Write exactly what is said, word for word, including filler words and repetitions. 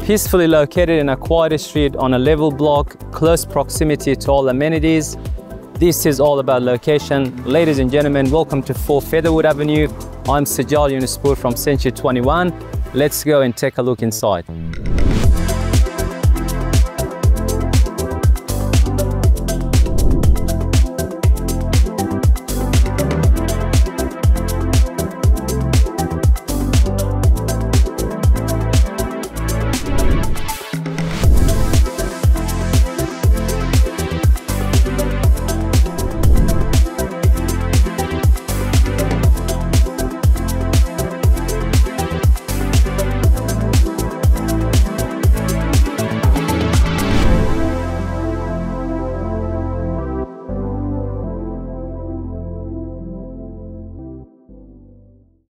Peacefully located in a quiet street on a level block, close proximity to all amenities. This is all about location. Ladies and gentlemen, welcome to four Featherwood Avenue. I'm Sajal Yunuspoor from Century twenty-one. Let's go and take a look inside.